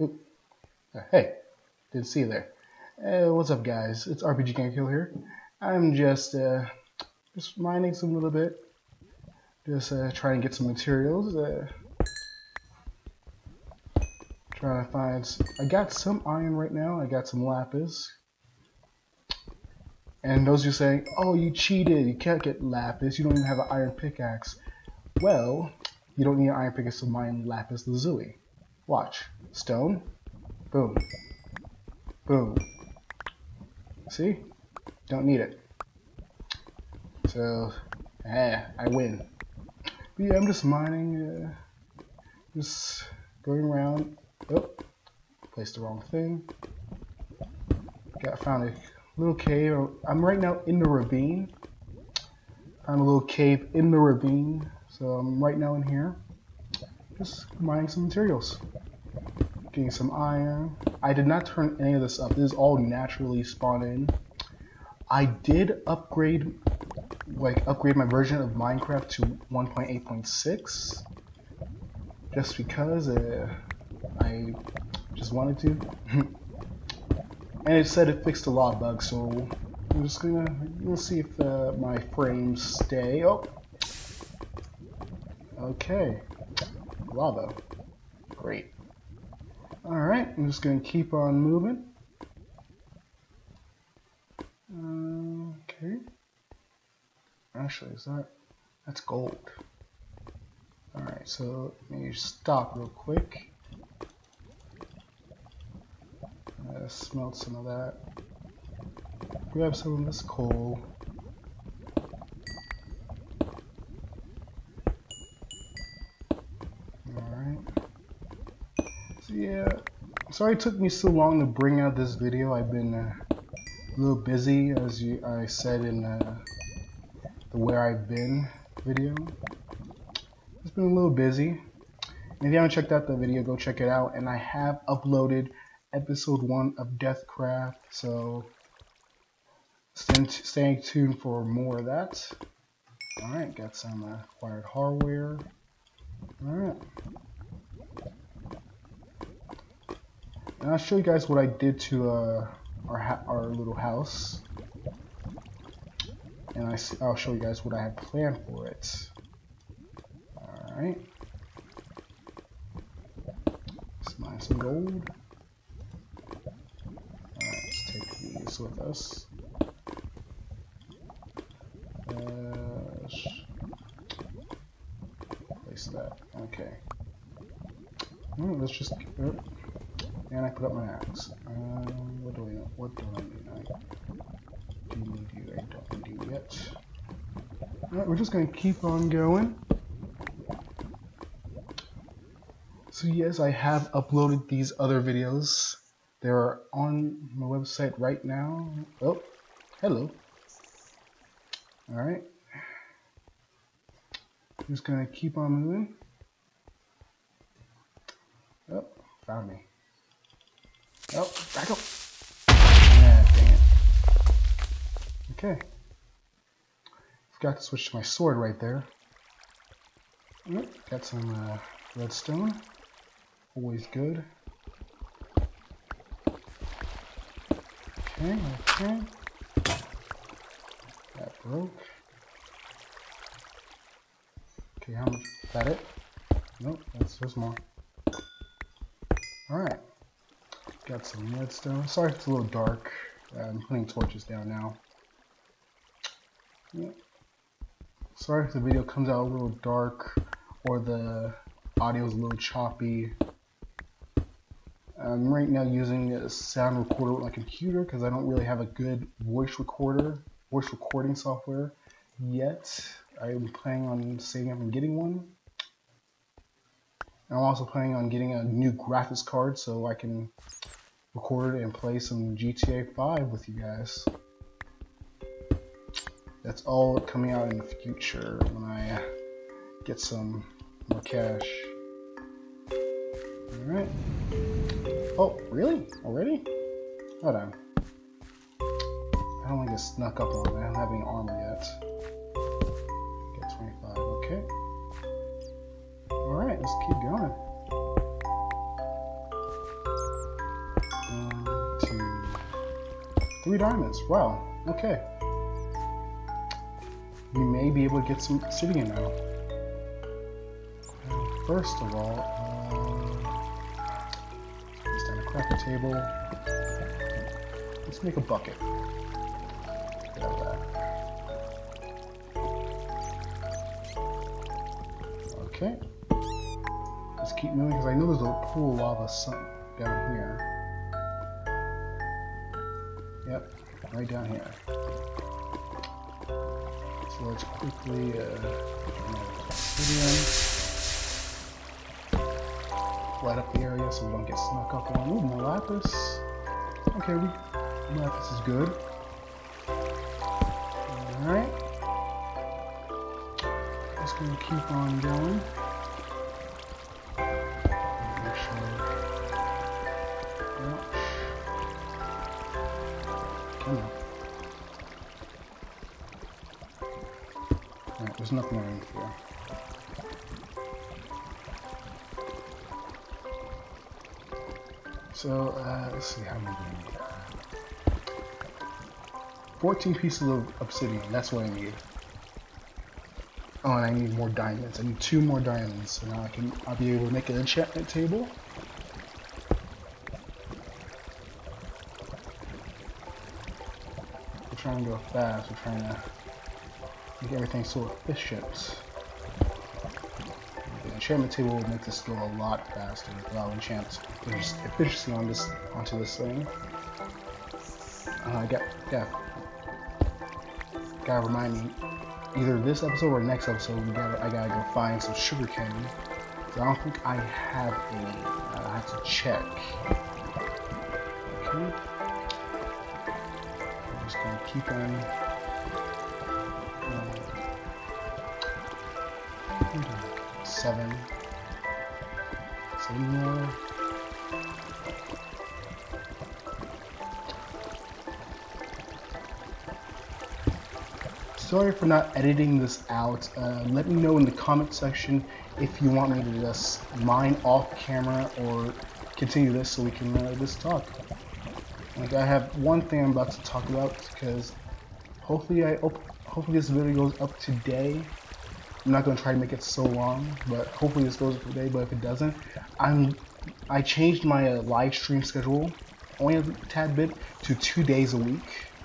Oop. Hey, didn't see you there. What's up, guys? It's RPG Gang Kill here. I'm just mining some little bit. Just trying to get some materials. Trying to find. I got some iron right now. I got some lapis. And those of you saying, "Oh, you cheated! You can't get lapis. You don't even have an iron pickaxe." Well, you don't need an iron pickaxe to mine lapis lazuli. Watch. Stone. Boom. Boom. See? Don't need it. So, I win. But yeah, I'm just mining, just going around. Oh, placed the wrong thing. Found a little cave. I'm right now in the ravine. Found a little cave in the ravine. So I'm right now in here. Just mining some materials. Getting some iron. I did not turn any of this up. This is all naturally spawned in. I did upgrade my version of Minecraft to 1.8.6 just because I just wanted to. And it said it fixed a lot of bugs, so I'm just we'll see if my frames stay. Oh, okay, lava, great. All right, I'm just gonna keep on moving. Okay. Actually, that's gold. All right, so let me stop real quick. Smelt some of that. Grab some of this coal. Alright. So yeah, sorry it took me so long to bring out this video. I've been a little busy, as I said in the Where I've Been video. It's been a little busy. And if you haven't checked out the video, go check it out. And I have uploaded episode 1 of Deathcraft, so stay tuned for more of that. Alright, got some acquired hardware. Alright. And I'll show you guys what I did to our little house. And I'll show you guys what I had planned for it. Alright. Let's mine some gold. These with us. Place that. Okay. Let's just. And I put up my axe. What do I know? What do I need? I do need you. I don't need you yet. Alright, we're just gonna keep on going. So yes, I have uploaded these other videos. They're on my website right now. Oh, hello. Alright. Just gonna keep on moving. Oh, found me. Oh, back up. Yeah, dang it. Okay. Forgot to switch to my sword right there. Oh, got some redstone. Always good. Okay. That broke. Okay, how much? Is that it? Nope, there's more. Alright. Got some redstone. Sorry if it's a little dark. I'm putting torches down now. Yeah. Sorry if the video comes out a little dark or the audio is a little choppy. I'm right now using a sound recorder with my computer because I don't really have a good voice recording software yet. I'm planning on saving up and getting one. And I'm also planning on getting a new graphics card so I can record and play some GTA 5 with you guys. That's all coming out in the future when I get some more cash. Alright. Oh, really? Already? Hold on. I don't want to get snuck up on. I don't have any armor yet. Get 25, okay. Alright, let's keep going. 3 diamonds. Wow. Okay. We may be able to get some obsidian now. First of all, let's down a crafting table. Let's make a bucket. Get out of that. Okay. Let's keep moving because I know there's a pool of lava down here. Yep, right down here. So let's quickly light up the area so we don't get snuck up on. Ooh, more lapis. Okay, lapis is good. Alright. Just gonna keep on going. Make sure. Yep. Come on. Alright, there's nothing underneath here. So, let's see how many do I need. 14 pieces of obsidian, that's what I need. Oh, and I need more diamonds. I need 2 more diamonds, so now I'll be able to make an enchantment table. We're trying to go fast, we're trying to make everything so efficient. The enchantment table will make this go a lot faster if I'll enchant efficiency onto this thing. Gotta remind me, either this episode or next episode, I gotta go find some sugar cane. So I don't think I have any. I have to check. Okay. I'm just gonna keep on. 7 more. Sorry for not editing this out. Let me know in the comment section if you want me to just mine off camera or continue this so we can just talk. Like, I have one thing I'm about to talk about because hopefully this video goes up today. I'm not going to try to make it so long, but hopefully this goes up today. But if it doesn't, I changed my live stream schedule only a tad bit to 2 days a week.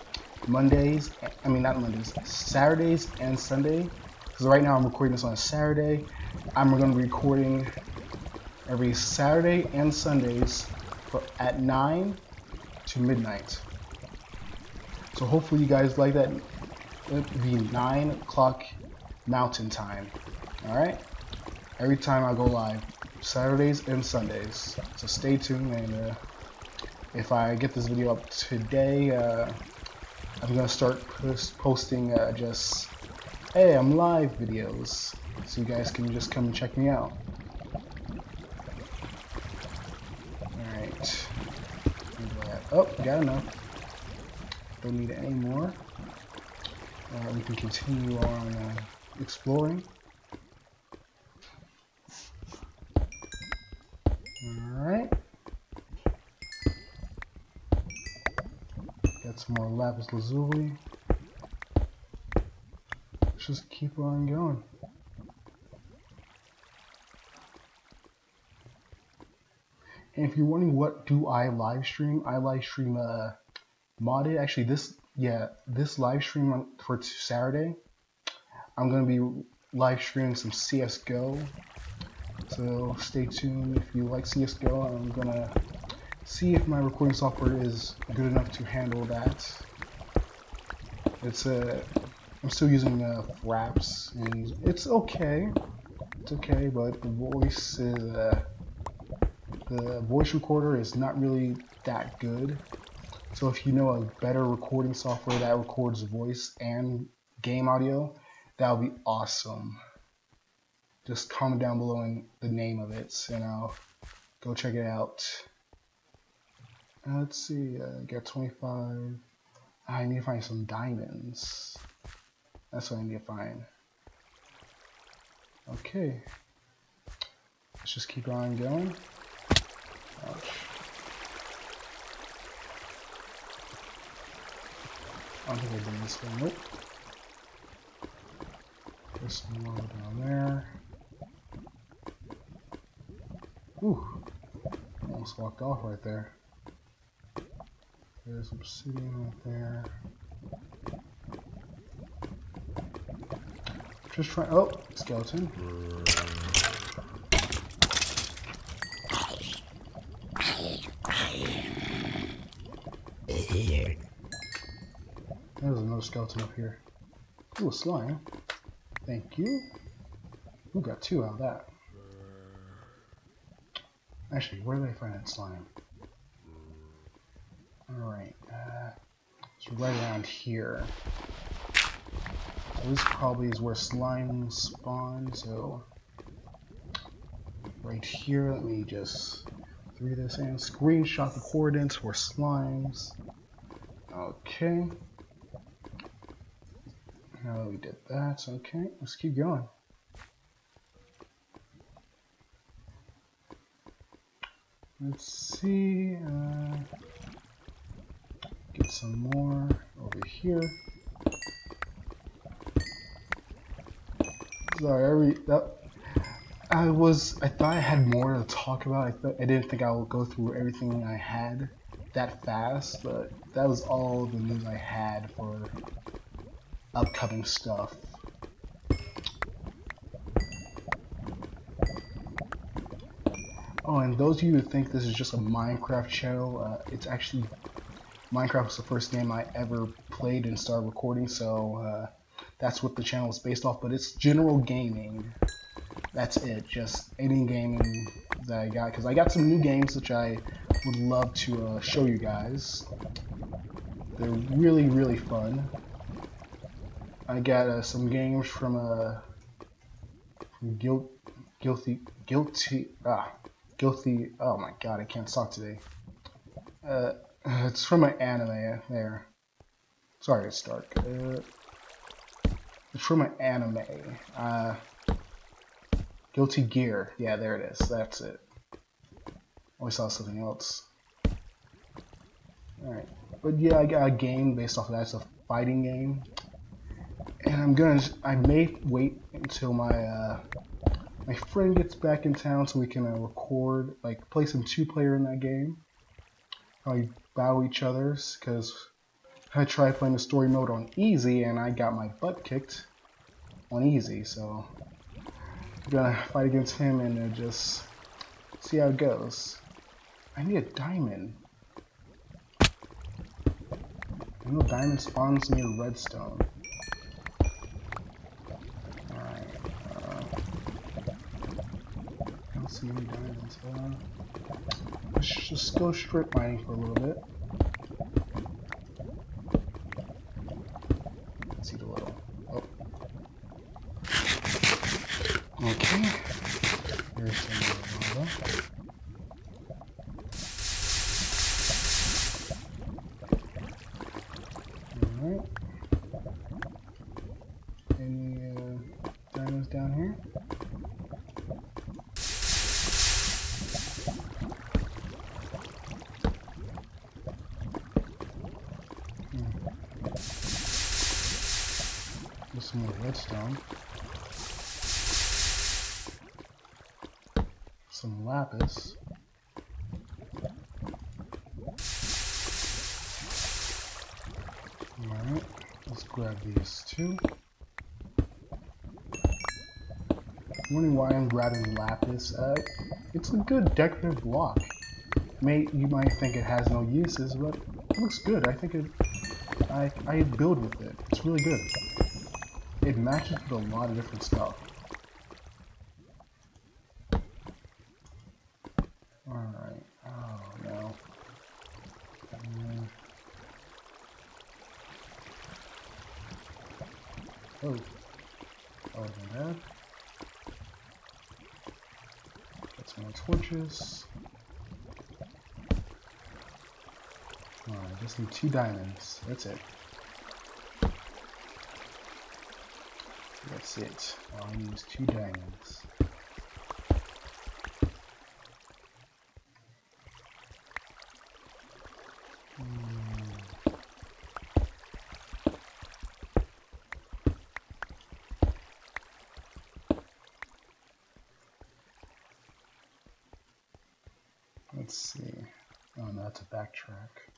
Saturdays and Sunday. Because right now I'm recording this on a Saturday. I'm going to be recording every Saturday and Sundays at 9 to midnight. So hopefully you guys like that. It'll be 9 o'clock Mountain Time. Alright? Every time I go live. Saturdays and Sundays. So stay tuned, and if I get this video up today, I'm gonna start posting just, hey, I'm live videos, so you guys can just come and check me out. Alright. Oh, got enough. Don't need any more. We can continue on exploring. Alright. Got some more lapis lazuli. Let's just keep on going. And if you're wondering what do I live stream modded. Actually, this live stream for Saturday, I'm gonna be live streaming some CS:GO. So stay tuned if you like CS:GO. I'm gonna see if my recording software is good enough to handle that. I'm still using Fraps, and it's okay. It's okay, but the voice recorder is not really that good. So if you know a better recording software that records voice and game audio, that would be awesome. Just comment down below in the name of it, and I'll go check it out. Let's see, got 25. I need to find some diamonds. That's what I need to find. Okay. Let's just keep on going. Ouch. I don't think I've been this way. Nope. There's some more down there. Ooh. Almost walked off right there. There's obsidian right there. Just try. Oh, skeleton. There's another skeleton up here. Ooh, slime. Thank you. Ooh, got 2 out of that. Actually, where did I find that slime? Alright, it's right around here. So this probably is where slime spawn, so right here, let me just throw this in. Screenshot the coordinates for slimes. Okay. Now that we did that, okay, let's keep going. Let's see, get some more over here. Sorry, I thought I had more to talk about. I didn't think I would go through everything I had that fast, but that was all the news I had for upcoming stuff. Oh, and those of you who think this is just a Minecraft channel, it's actually Minecraft was the first game I ever played and started recording, so that's what the channel is based off, but it's general gaming. That's it, just any gaming that I got, because I got some new games which I would love to show you guys. They're really, really fun. I got some games from Guilty, oh my god, I can't talk today. It's from an anime, there. Sorry, it's dark. It's from an anime. Guilty Gear. Yeah, there it is. That's it. Oh, I saw something else. Alright. But yeah, I got a game based off of that. It's a fighting game. And I may wait until my friend gets back in town so we can record, like, play some 2-player in that game. Probably battle each other's, because I tried playing the story mode on easy and I got my butt kicked on easy, so I'm gonna fight against him and just see how it goes. I need a diamond. I know diamond spawns near redstone. Alright, I don't see any diamonds. Let's just go strip mining for a little bit. Let's eat a little. Oh. Okay. Here's some lava. Alright. Any diamonds down here? There's some more redstone. Some lapis. Alright, let's grab these too. Wondering why I'm grabbing lapis. It's a good decorative block. You might think it has no uses, but it looks good. I think I build with it. It's really good. It matches with a lot of different stuff. Alright. Oh no. Oh. That wasn't bad. Got some more torches. I just need 2 diamonds. That's it. That's it. All I need is 2 diamonds. Let's see. Oh no, that's a backtrack.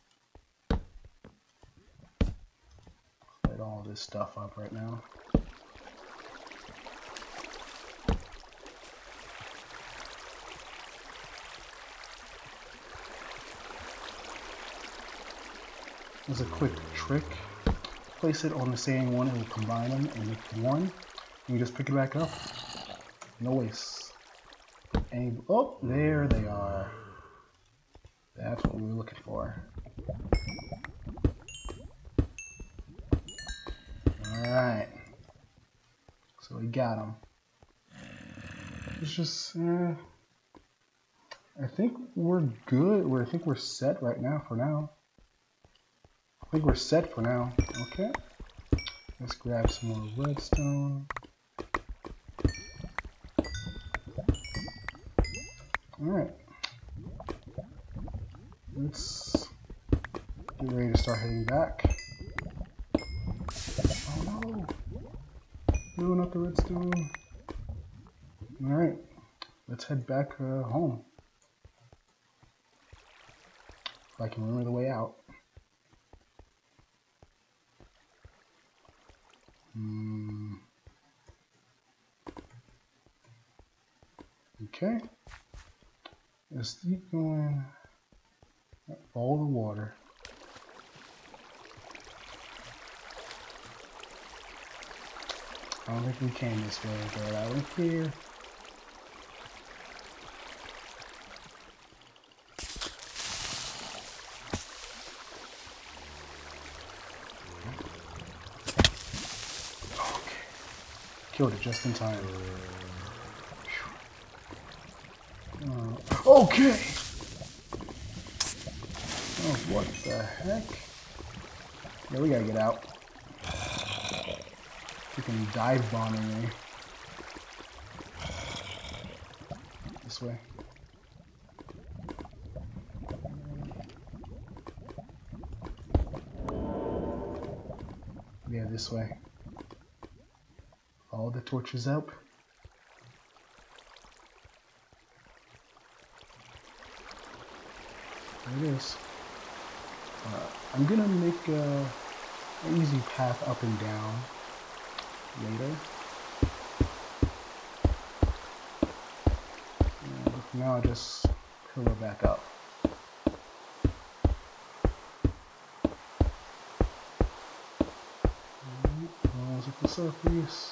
Light all this stuff up right now. There's a quick trick. Place it on the same one and we'll combine them and make one. And you just pick it back up. No waste. And oh, there they are. That's what we were looking for. Alright. So we got them. It's just, I think we're good. I think we're set right now for now. I think we're set for now. Okay. Let's grab some more redstone. Alright. Let's get ready to start heading back. Oh no! No, not the redstone. Alright. Let's head back home. If I can remember the way out. Okay. Let's keep going. Follow the water. I don't think we came this way, but I don't care. Okay. Killed it just in time. Okay! Oh, what the heck? Yeah, we gotta get out. Freaking dive bombing me. This way. Yeah, this way. Follow the torches up. There it is. I'm gonna make an easy path up and down later. But for now, I'll just pillar back up. Almost at the surface.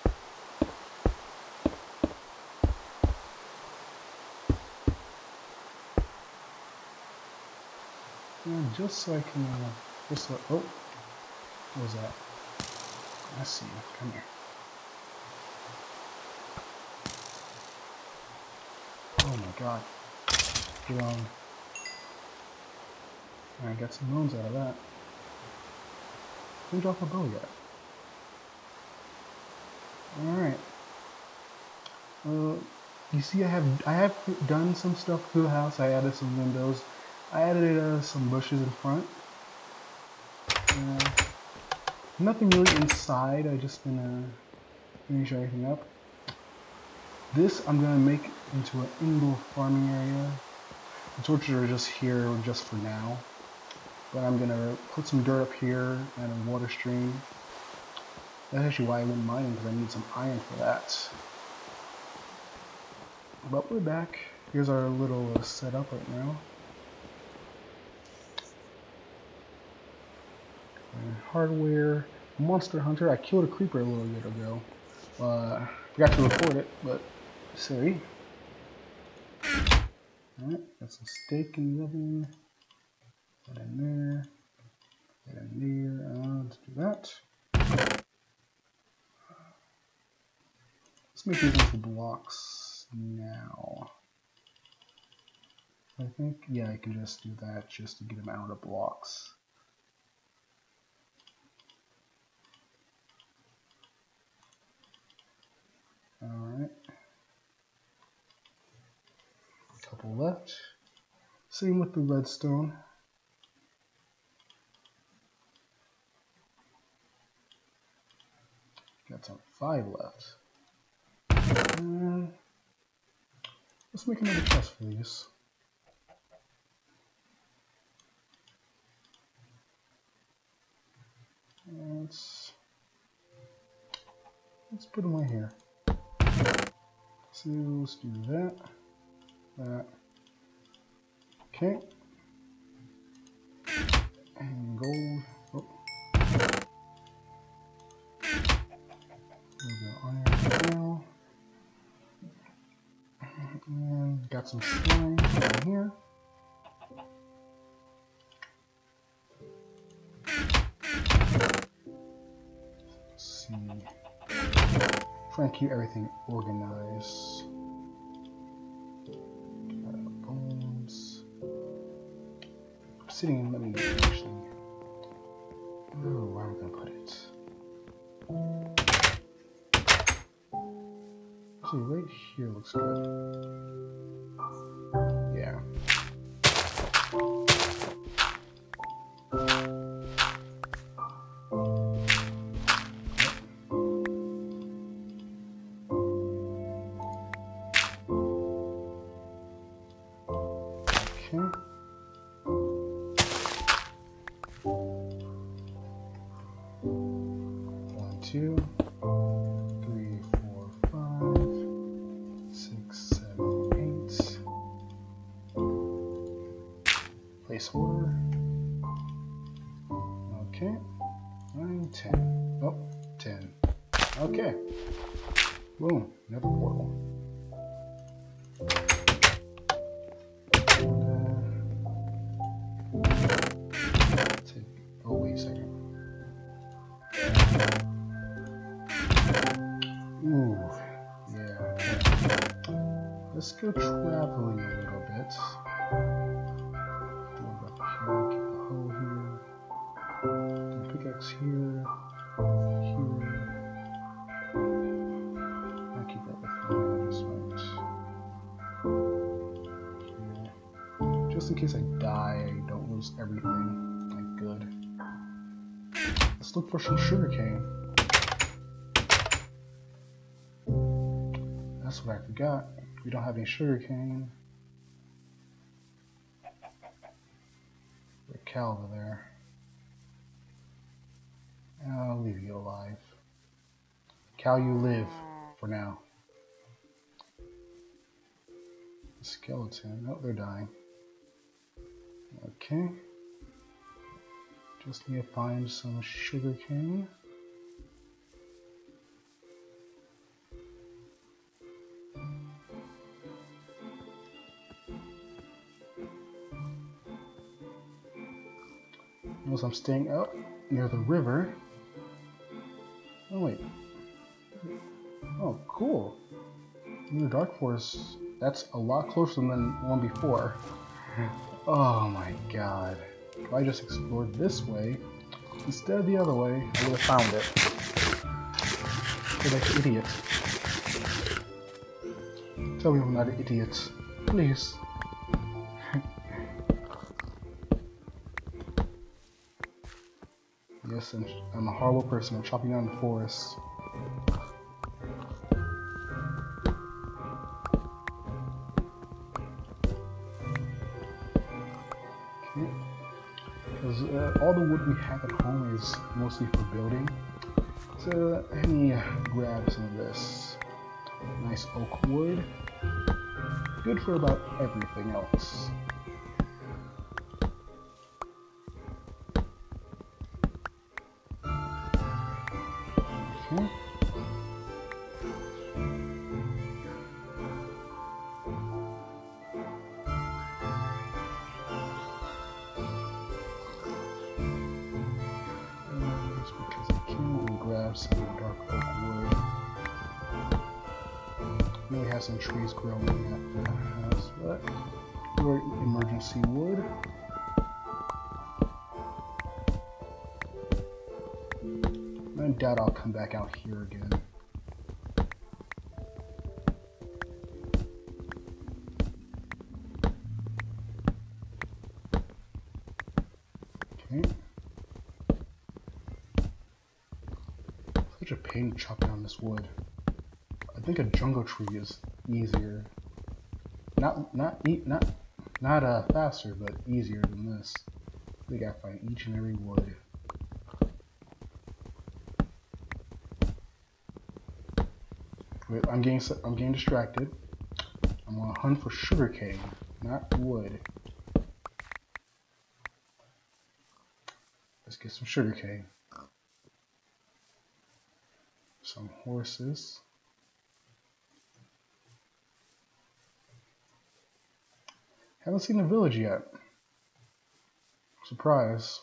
And just so I can, just so, oh, what was that? I see you. Come here. Oh my god. Get on. Alright, got some bones out of that. Didn't drop a bow yet. Alright. You see I have done some stuff to the house. I added some windows. I added some bushes in front. Nothing really inside. I just gonna finish everything up. This I'm gonna make into an indoor farming area. The torches are just here just for now. But I'm gonna put some dirt up here and a water stream. That's actually why I went mining, because I need some iron for that. But we're back. Here's our little setup right now. And hardware. Monster Hunter. I killed a creeper a little bit ago. Forgot to record it, but sorry. Alright, got some steak in the oven. Put in there. Put in there. Let's do that. Let's make these into blocks now. I think, yeah, I can just do that just to get them out of blocks. Alright. A couple left. Same with the redstone. Got some 5 left. And let's make another chest for these. let's put them right here. So let's do that. Okay. And gold. Oh. A little bit of iron now. And got some slime down here. Let's see. Try and keep everything organized. Bones. Sitting, let me actually. Oh, where am I gonna put it? Actually, right here looks good. Yeah. Okay. 1, 2, 3, 4, 5, 6, 7, 8. Place order. Okay. 9, 10. Oh, 10. Okay. Boom. Another portal. Oh, wait a second. Ooh, yeah. Let's go traveling a little bit. Going up here, keep the hoe here. Do the pickaxe here. I'll keep that with me. Here. Just in case I die, I don't lose everything. Like, good. Let's look for some sugarcane. That's what I forgot. We don't have any sugarcane. There's a cow over there. I'll leave you alive. Cow, you live for now. Skeleton. Oh, they're dying. Okay. Just need to find some sugarcane. Notice I'm staying up near the river. Oh wait. Oh, cool. Near the Dark Forest. That's a lot closer than the one before. Oh my god. If I just explored this way instead of the other way, I would have found it. You're like an idiot. Tell me I'm not an idiot. Please. Yes, I'm a horrible person. I'm chopping down the forest. Okay. Because all the wood we have at home is mostly for building. So let me grab some of this nice oak wood. Good for about everything else. Okay. Just because I can grab some dark oak wood. We have some trees growing at the house, but we're emergency wood. I doubt I'll come back out here again. Okay. Such a pain to chop down this wood. I think a jungle tree is easier. Not faster, but easier than this. We gotta find each and every wood. Wait, I'm getting distracted. I'm gonna hunt for sugarcane, not wood. Let's get some sugarcane. Some horses. Haven't seen the village yet. Surprise.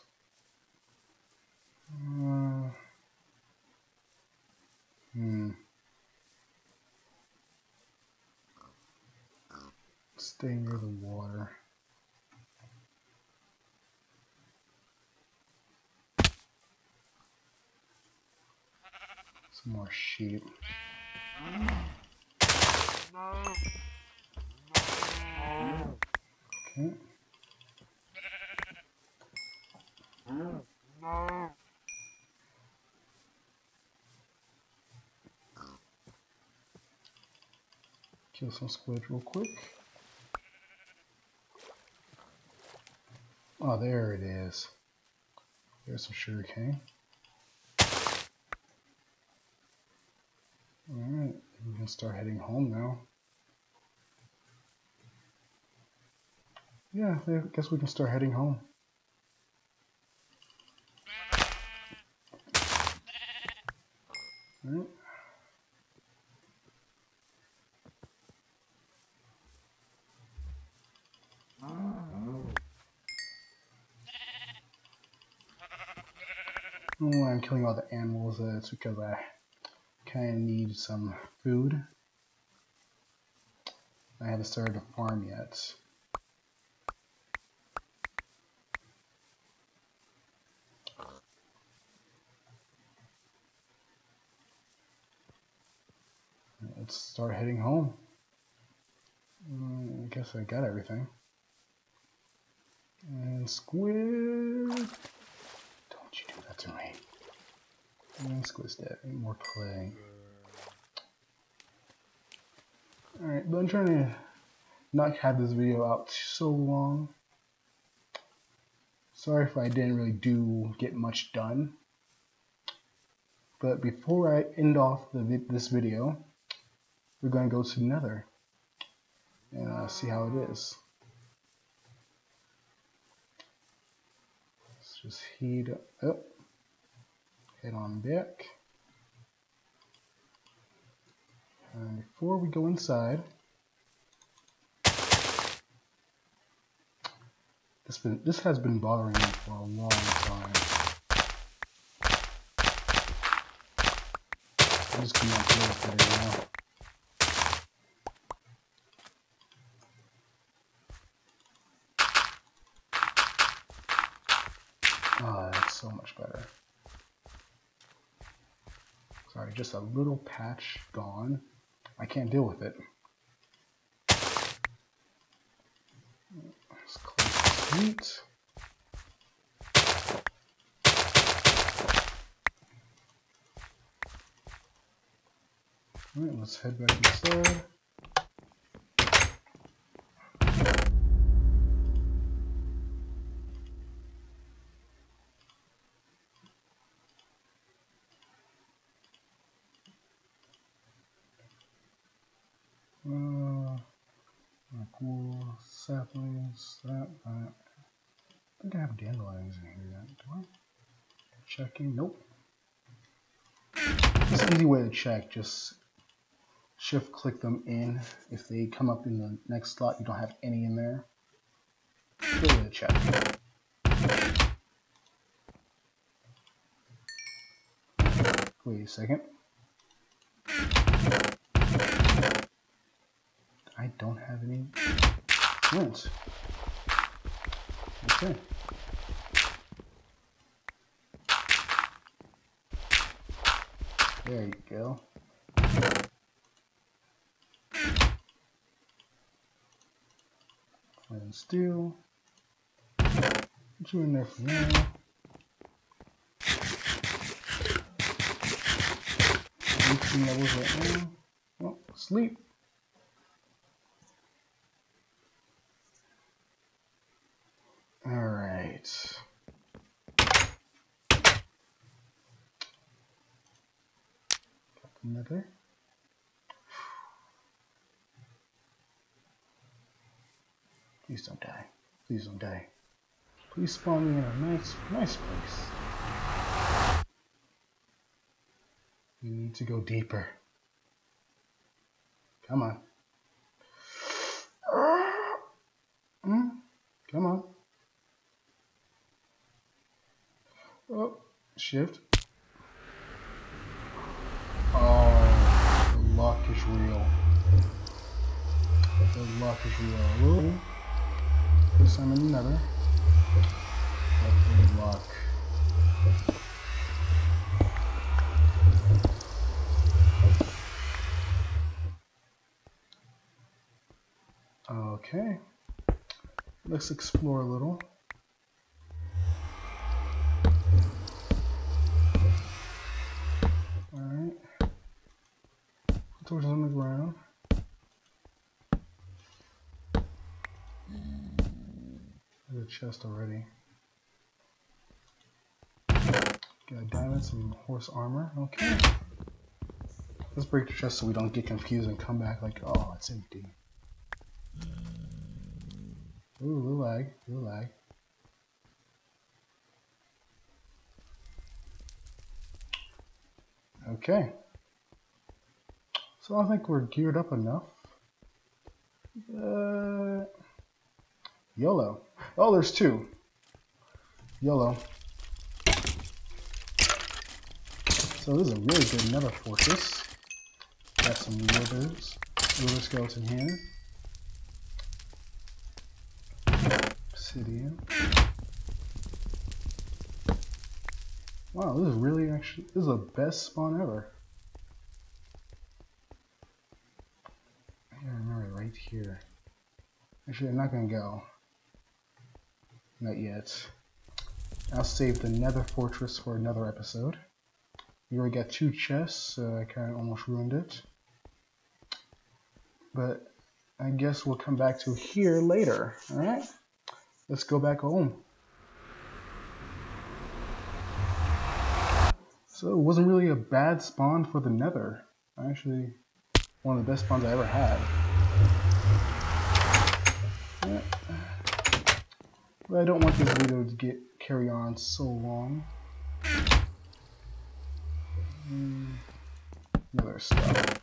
Stay near the water. Some more sheep. Okay. Kill some squid real quick. Oh, there it is. There's some sugarcane. Alright, we can start heading home now. Yeah, I guess we can start heading home. Alright. Oh, I'm killing all the animals. It's because I kind of need some food. I haven't started a farm yet. Let's start heading home. I guess I got everything. And squid. Don't you do that to me. And squid's dead. Any more play. Alright, but I'm trying to not have this video out so long. Sorry if I didn't really get much done. But before I end off this video, we're going to go to Nether and see how it is. Let's just heat up, head on back. And before we go inside, this has been bothering me for a long time. I'm just gonna deal with it now. Oh, that's so much better. Sorry, just a little patch gone. I can't deal with it. Let's close the heat. Alright, let's head back inside. Cool saplings, that. I think I have dandelions in here yet. Do I? Checking. Nope. It's an easy way to check. Just shift click them in. If they come up in the next slot, you don't have any in there. Good way to check. Wait a second. I don't have any flint. Okay. There you go. Flint and steel. Put you in there for now. Reaching levels right now. Oh, sleep. Alright. Got the nether. Please don't die. Please don't die. Please spawn me in a nice place. We need to go deeper. Come on. Come on. Oh, shift. Oh, the luck is real. The luck is real. Ooh. This time in the nether. But the luck. Okay. Let's explore a little. Alright. Torches on the ground. There's a chest already. Got a diamond, some horse armor. Okay. Let's break the chest so we don't get confused and come back like, oh, it's empty. Ooh, little lag, little lag. Okay. So I think we're geared up enough. YOLO. Oh, there's two. YOLO. So this is a really good nether fortress. Got some wither skeleton here. Obsidian. Wow, this is really this is the best spawn ever. I gotta remember right here. Actually, I'm not gonna go. Not yet. I'll save the nether fortress for another episode. We already got 2 chests, so I kind of almost ruined it. But I guess we'll come back to here later. Alright? Let's go back home. So it wasn't really a bad spawn for the nether. Actually, one of the best spawns I ever had. Yeah. But I don't want this video to carry on so long. Other stuff.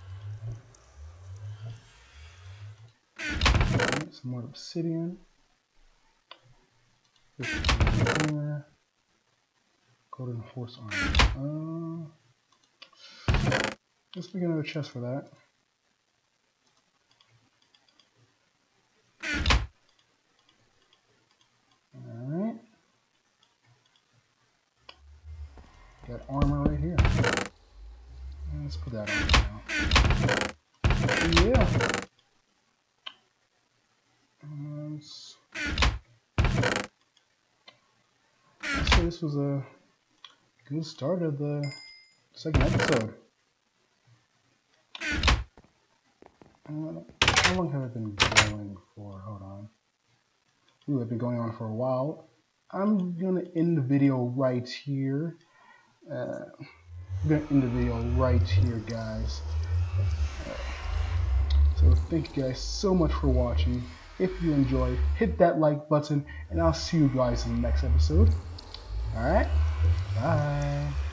Right, some more obsidian. Golden horse armor. Let's make another chest for that. Alright. Got armor right here. Let's put that on now. Yeah. So this was a good start of the second episode. How long have I been going for? Hold on. Ooh, I've been going on for a while. I'm gonna end the video right here. I'm gonna end the video right here, guys. So thank you guys so much for watching. If you enjoyed, hit that like button, and I'll see you guys in the next episode. Alright, bye.